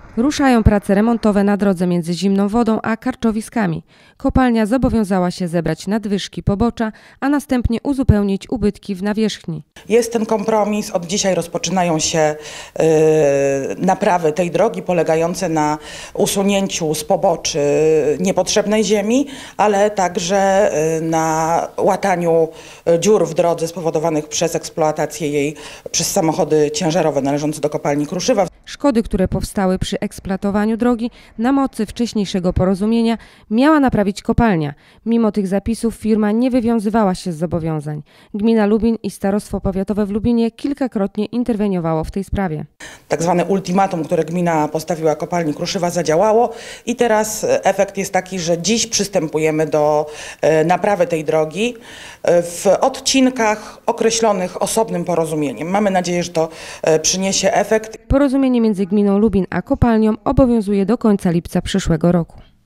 Ruszają prace remontowe na drodze między Zimną Wodą a Karczowiskami. Kopalnia zobowiązała się zebrać nadwyżki pobocza, a następnie uzupełnić ubytki w nawierzchni. Jest ten kompromis. Od dzisiaj rozpoczynają się naprawy tej drogi polegające na usunięciu z poboczy niepotrzebnej ziemi, ale także na łataniu dziur w drodze spowodowanych przez eksploatację jej przez samochody ciężarowe należące do kopalni Kruszywa. Szkody, które powstały przy eksploatowaniu drogi na mocy wcześniejszego porozumienia, miała naprawić kopalnia. Mimo tych zapisów firma nie wywiązywała się z zobowiązań. Gmina Lubin i Starostwo Powiatowe w Lubinie kilkakrotnie interweniowało w tej sprawie. Tak zwane ultimatum, które gmina postawiła kopalni Kruszywa, zadziałało i teraz efekt jest taki, że dziś przystępujemy do naprawy tej drogi w odcinkach określonych osobnym porozumieniem. Mamy nadzieję, że to przyniesie efekt. Porozumienie między gminą Lubin a kopalnią obowiązuje do końca lipca przyszłego roku.